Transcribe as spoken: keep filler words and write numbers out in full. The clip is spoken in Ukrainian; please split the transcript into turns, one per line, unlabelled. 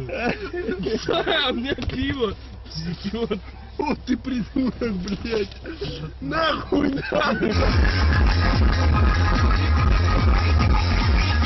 Да, у меня пиво течет.
О, ты придурок, блядь. Нахуй, нахуй.